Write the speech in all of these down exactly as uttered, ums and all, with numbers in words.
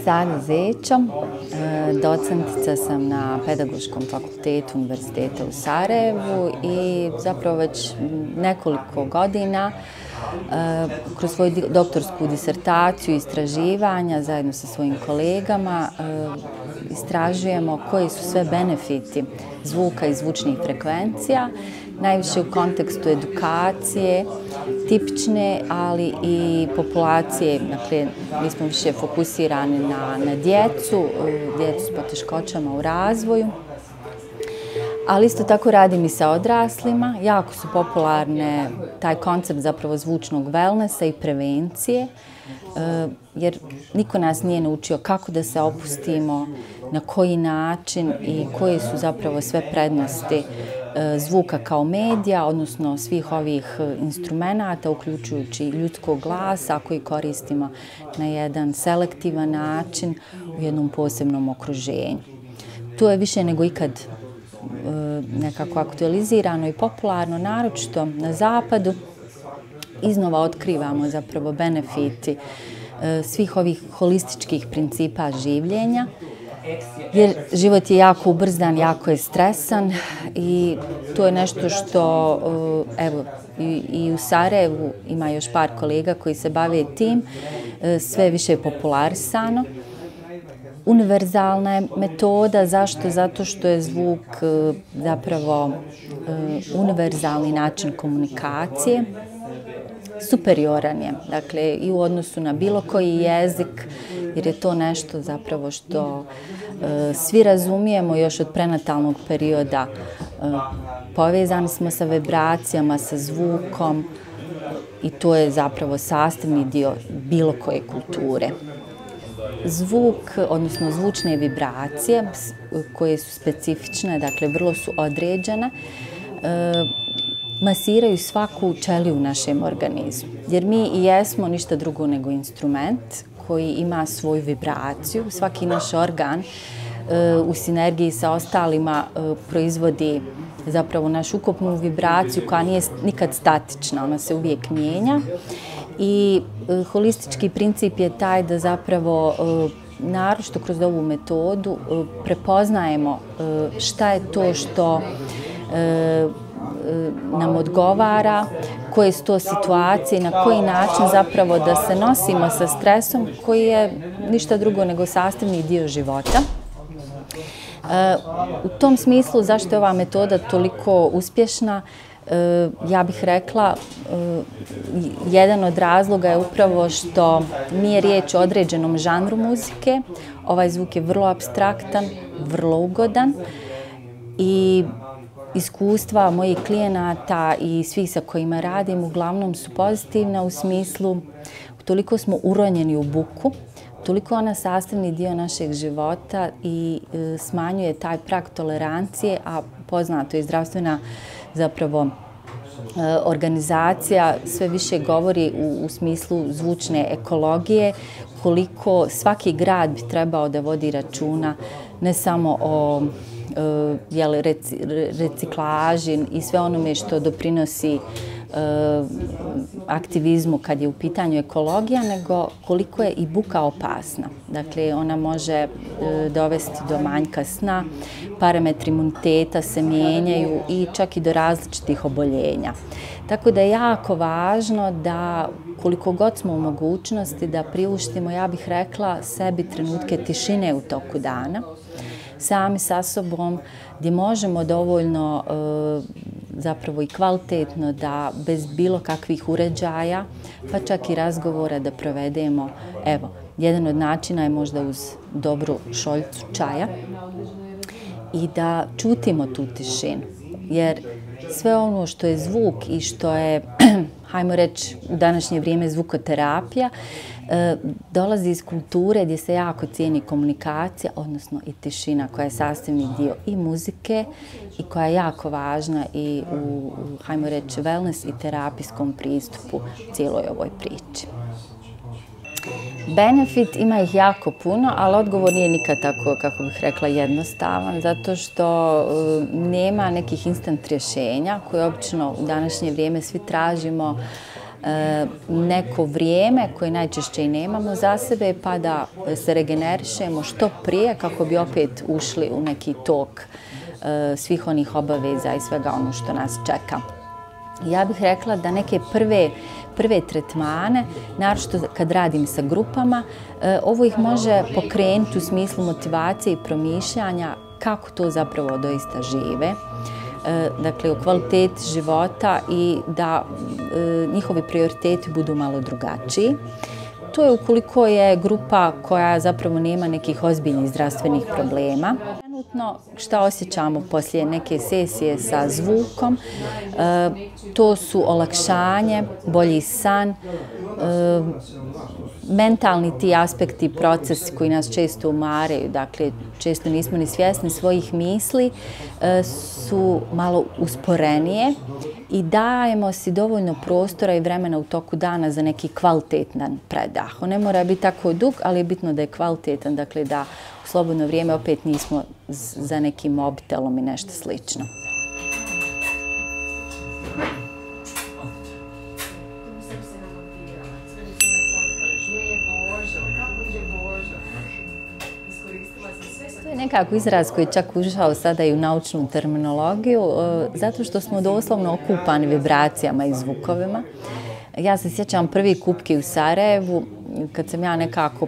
Sada Zećo, docentica sam na Pedagoškom fakultetu Univerziteta u Sarajevu i zapravo već nekoliko godina kroz svoju doktorsku disertaciju i istraživanja zajedno sa svojim kolegama istražujemo koji su sve benefiti zvuka i zvučnih frekvencija, najviše u kontekstu edukacije, tipične, ali i populacije. Dakle, mi smo više fokusirani na, na djecu, djecu s poteškoćama u razvoju, ali isto tako radim i sa odraslima. Jako su popularne taj koncept zapravo zvučnog wellnessa i prevencije, jer niko nas nije naučio kako da se opustimo, na koji način i koje su zapravo sve prednosti zvuka kao medija, odnosno svih ovih instrumenata, uključujući ljudskog glasa koji koristimo na jedan selektivan način u jednom posebnom okruženju. To je više nego ikad nekako aktualizirano i popularno, naročito na zapadu. Iznova otkrivamo zapravo benefiti svih ovih holističkih principa življenja, jer život je jako ubrzan, jako je stresan i to je nešto što, evo, i, i u Sarajevu ima još par kolega koji se bave tim, sve više je popularisano. Univerzalna je metoda, zašto? Zato što je zvuk zapravo univerzalni način komunikacije. Superioran je, dakle, i u odnosu na bilo koji jezik, jer je to nešto zapravo što e, svi razumijemo još od prenatalnog perioda. E, povezani smo sa vibracijama, sa zvukom i to je zapravo sastavni dio bilo koje kulture. Zvuk, odnosno zvučne vibracije koje su specifične, dakle vrlo su određene, e, masiraju svaku ćeliju u našem organizmu. Jer mi i jesmo ništa drugo nego instrument koji ima svoju vibraciju. Svaki naš organ e, u sinergiji sa ostalima e, proizvodi zapravo našu ukupnu vibraciju koja nije nikad statična, ona se uvijek mijenja. I e, holistički princip je taj da zapravo e, naročito kroz ovu metodu e, prepoznajemo e, šta je to što e, nam odgovara, koje su to situacije, na koji način zapravo da se nosimo sa stresom koji je ništa drugo nego sastavni dio života. U tom smislu zašto je ova metoda toliko uspješna, ja bih rekla, jedan od razloga je upravo što nije riječ o određenom žanru muzike. Ovaj zvuk je vrlo apstraktan, vrlo ugodan i iskustva mojih klijenata i svih sa kojima radim uglavnom su pozitivna u smislu toliko smo uronjeni u buku, toliko ona sastavni dio našeg života i e, smanjuje taj prag tolerancije, a poznato je zdravstvena zapravo e, organizacija sve više govori u, u smislu zvučne ekologije, koliko svaki grad bi trebao da vodi računa ne samo o jel, reci, reciklaži i sve onome što doprinosi e, aktivizmu kad je u pitanju ekologija, nego koliko je i buka opasna. Dakle, ona može e, dovesti do manjka sna, parametri imuniteta se mijenjaju i čak i do različitih oboljenja. Tako da je jako važno da koliko god smo u mogućnosti da priuštimo, ja bih rekla, sebi trenutke tišine u toku dana, sami sa sobom, gdje možemo dovoljno e, zapravo i kvalitetno da bez bilo kakvih uređaja, pa čak i razgovora da provedemo. Evo, jedan od načina je možda uz dobru šoljicu čaja i da čutimo tu tišinu. Jer sve ono što je zvuk i što je, hajmo reći, u današnje vrijeme zvukoterapija, dolazi iz kulture gdje se jako cijeni komunikacija, odnosno i tišina koja je sastavni dio i muzike i koja je jako važna i u, hajmo reći, wellness i terapijskom pristupu cijeloj ovoj priči. Benefit ima ih jako puno, ali odgovor nije nikad tako, kako bih rekla, jednostavan, zato što nema nekih instant rješenja koje obično u današnje vrijeme svi tražimo neko vrijeme koje najčešće i nemamo za sebe, pa da se regenerišemo što prije kako bi opet ušli u neki tok svih onih obaveza i svega ono što nas čeka. Ja bih rekla da neke prve, prve tretmane, naročito kad radim sa grupama, ovo ih može pokrenuti u smislu motivacije i promišljanja kako to zapravo doista žive. Dakle, o kvaliteti života i da njihovi prioriteti budu malo drugačiji. To je ukoliko je grupa koja zapravo nema nekih ozbiljnih zdravstvenih problema. Trenutno šta osjećamo poslije neke sesije sa zvukom, to su olakšanje, bolji san, mentalni ti aspekti, procesi koji nas često umaraju, dakle često nismo ni svjesni svojih misli, su malo usporenije i dajemo si dovoljno prostora i vremena u toku dana za neki kvalitetan predah. On ne mora biti tako dug, ali je bitno da je kvalitetan, dakle da u slobodno vrijeme opet nismo za nekim mobitelom i nešto slično. To je nekako izraz koji je čak ušao sada i u naučnu terminologiju, zato što smo doslovno okupani vibracijama i zvukovima. Ja se sjećam prvi kupki u Sarajevu, kad sam ja nekako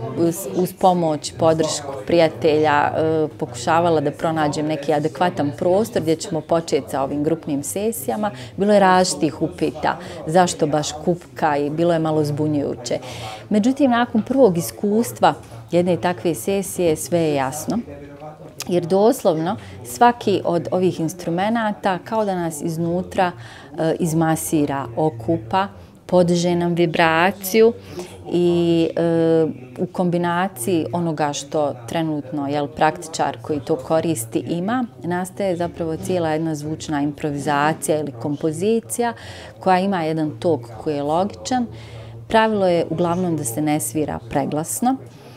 uz pomoć, podršku prijatelja pokušavala da pronađem neki adekvatan prostor gdje ćemo početi sa ovim grupnim sesijama. Bilo je različitih upita zašto baš kupka i bilo je malo zbunjujuće. Međutim, nakon prvog iskustva jedne takve sesije sve je jasno. Jer doslovno svaki od ovih instrumenata kao da nas iznutra e, izmasira, okupa, podiže nam vibraciju i e, u kombinaciji onoga što trenutno jel, praktičar koji to koristi ima, nastaje zapravo cijela jedna zvučna improvizacija ili kompozicija koja ima jedan tok koji je logičan. Pravilo je uglavnom da se ne svira preglasno.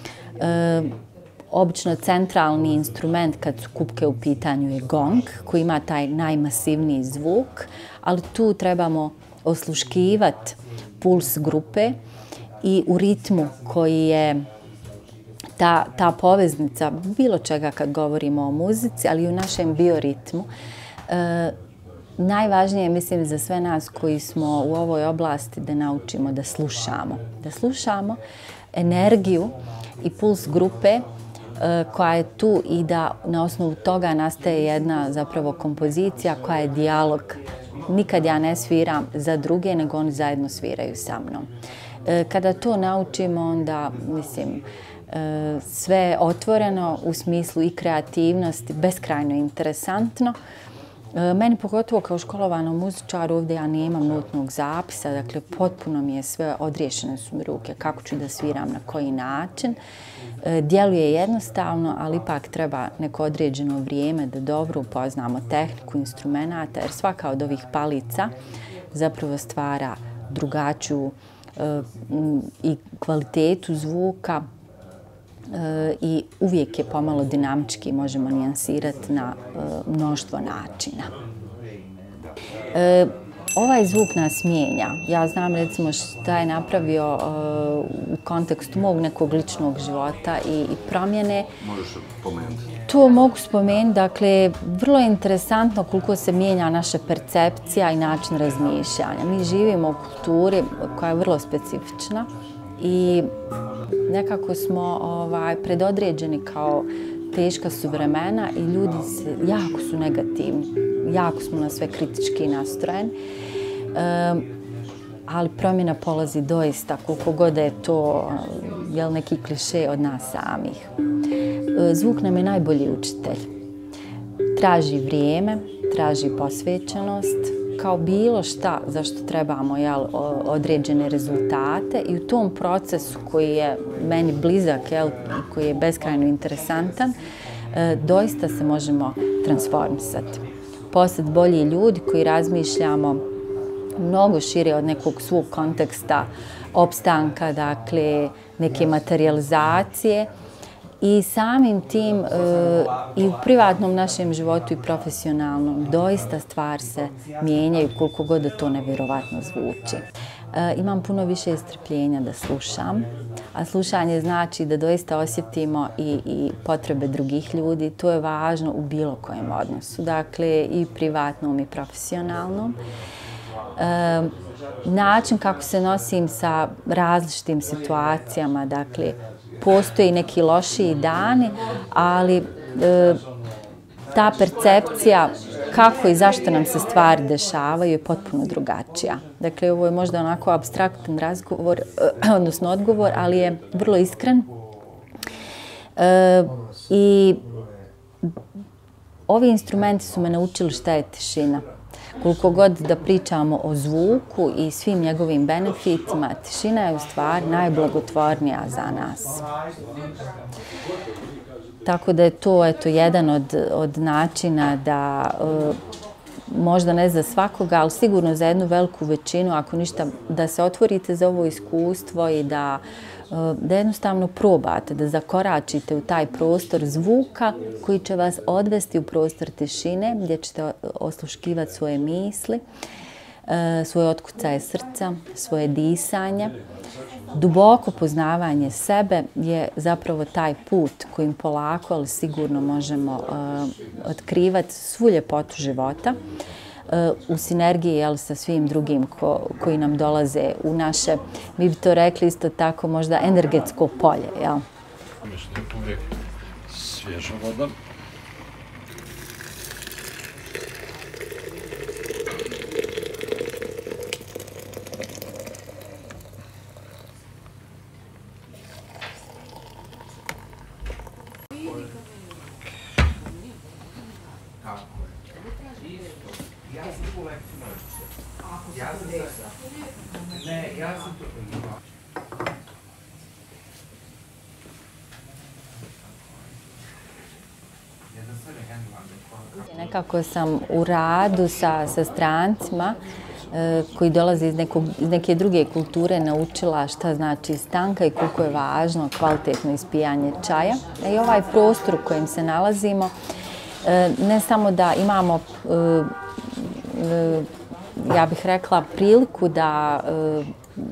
E, Obično centralni instrument kad su kupke u pitanju je gong koji ima taj najmasivniji zvuk, ali tu trebamo osluškivati puls grupe i u ritmu koji je ta, ta poveznica bilo čega kad govorimo o muzici, ali i u našem bioritmu. E, najvažnije je, mislim, za sve nas koji smo u ovoj oblasti da naučimo da slušamo. Da slušamo energiju i puls grupe koja je tu i da na osnovu toga nastaje jedna zapravo kompozicija koja je dijalog. Nikad ja ne sviram za druge, nego oni zajedno sviraju sa mnom. Kada to naučimo, onda, mislim, sve je otvoreno u smislu i kreativnosti, beskrajno interesantno. Meni pogotovo kao školovanom muzičaru ovdje ja nemam notnog zapisa, dakle potpuno mi je sve, odriješene su mi ruke kako ću da sviram, na koji način. Djeluje jednostavno, ali ipak treba neko određeno vrijeme da dobro upoznamo tehniku instrumenata, jer svaka od ovih palica zapravo stvara drugačiju i kvalitetu zvuka i uvijek je pomalo dinamički, možemo nijansirati na mnoštvo načina. Ovaj zvuk nas mijenja. Ja znam recimo šta je napravio u kontekstu mog nekog ličnog života i, i promjene. Možeš spomenuti? To mogu spomenuti. Dakle, vrlo je interesantno koliko se mijenja naša percepcija i način razmišljanja. Mi živimo u kulturi koja je vrlo specifična i nekako smo ovaj, predodređeni kao teška su vremena i ljudi se, jako su negativni, jako smo na sve kritički nastrojeni. Um, ali promjena polazi doista, koliko god je to jel, neki kliše od nas samih. Zvuk nam je najbolji učitelj. Traži vrijeme, traži posvećenost, kao bilo šta za što trebamo jel, određene rezultate i u tom procesu koji je meni blizak jel, i koji je beskrajno interesantan, doista se možemo transformisati. Postati bolji ljudi koji razmišljamo mnogo šire od nekog svog konteksta opstanka, dakle neke materijalizacije i samim tim e, i u privatnom našem životu i profesionalnom doista stvari se mijenjaju koliko god da to nevjerovatno zvuči. imam puno više strpljenja da slušam. A slušanje znači da doista osjetimo i, i potrebe drugih ljudi. To je važno u bilo kojem odnosu. Dakle, i privatnom i profesionalnom. E, način kako se nosim sa različitim situacijama, dakle, postoji neki lošiji dani, ali e, ta percepcija kako i zašto nam se stvari dešavaju je potpuno drugačija. Dakle, ovo je možda onako apstraktan razgovor, odnosno odgovor, ali je vrlo iskren. E, I ovi instrumenti su me naučili šta je tišina. Koliko god da pričamo o zvuku i svim njegovim benefitima, tišina je u stvari najblagotvornija za nas. Tako da je to eto, jedan od, od načina da, e, možda ne za svakoga, ali sigurno za jednu veliku većinu, ako ništa, da se otvorite za ovo iskustvo i da, e, da jednostavno probate, da zakoračite u taj prostor zvuka koji će vas odvesti u prostor tišine, gdje ćete osluškivati svoje misli, e, svoje otkucaje srca, svoje disanje. Duboko poznavanje sebe je zapravo taj put kojim polako, ali sigurno možemo uh, otkrivati svu ljepotu života uh, u sinergiji jel, sa svim drugim ko, koji nam dolaze u naše, mi bi to rekli isto tako, možda energetsko polje. Jel? Uvijek svježa voda. Nekako sam u radu sa, sa strancima e, koji dolaze iz, nekog, iz neke druge kulture naučila šta znači stanka i koliko je važno kvalitetno ispijanje čaja. I ovaj prostor u kojem se nalazimo, e, ne samo da imamo, e, e, ja bih rekla, priliku da e,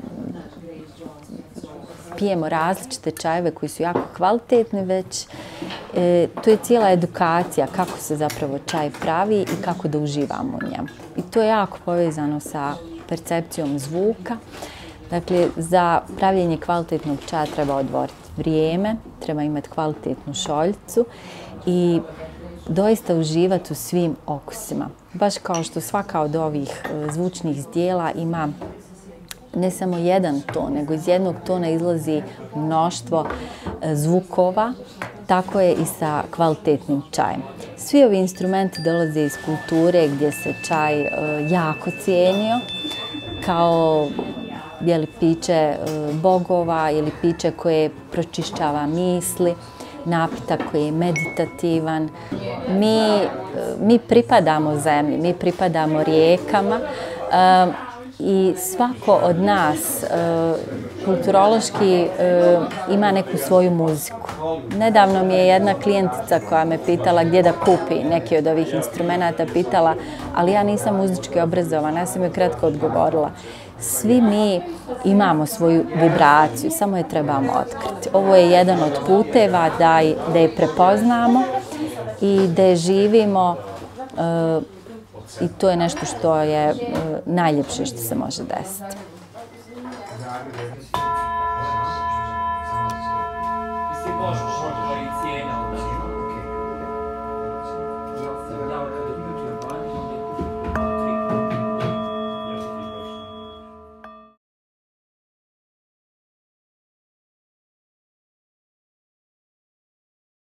pijemo različite čajeve koji su jako kvalitetni, već e, to je cijela edukacija kako se zapravo čaj pravi i kako da uživamo u njemu. I to je jako povezano sa percepcijom zvuka. Dakle, za pravljenje kvalitetnog čaja treba odvojiti vrijeme, treba imati kvalitetnu šoljicu i doista uživati u svim okusima. Baš kao što svaka od ovih zvučnih zdjela ima ne samo jedan ton, nego iz jednog tona izlazi mnoštvo zvukova, tako je i sa kvalitetnim čajem. Svi ovi instrumenti dolaze iz kulture gdje se čaj e, jako cijenio, kao jeli, piće e, bogova ili piće koje pročišćava misli, napitak koji je meditativan. Mi, e, mi pripadamo zemlji, mi pripadamo rijekama, e, i svako od nas e, kulturološki e, ima neku svoju muziku. Nedavno mi je jedna klijentica koja me pitala gdje da kupi neki od ovih instrumenata, pitala, ali ja nisam muzički obrazovana, ja sam joj kratko odgovorila. Svi mi imamo svoju vibraciju, samo je trebamo otkriti. Ovo je jedan od puteva da, da je prepoznamo i da je živimo e, i to je nešto što je e, najljepše što se može desiti.